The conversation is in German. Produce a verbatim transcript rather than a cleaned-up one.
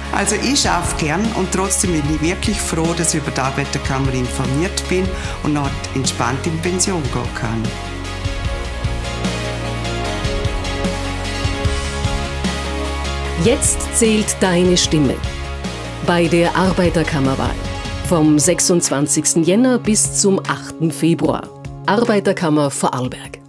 Also ich arbeite gern und trotzdem bin ich wirklich froh, dass ich über die Arbeiterkammer informiert bin und noch entspannt in Pension gehen kann. Jetzt zählt deine Stimme bei der Arbeiterkammerwahl vom sechsundzwanzigsten Jänner bis zum achten Februar. Arbeiterkammer Vorarlberg.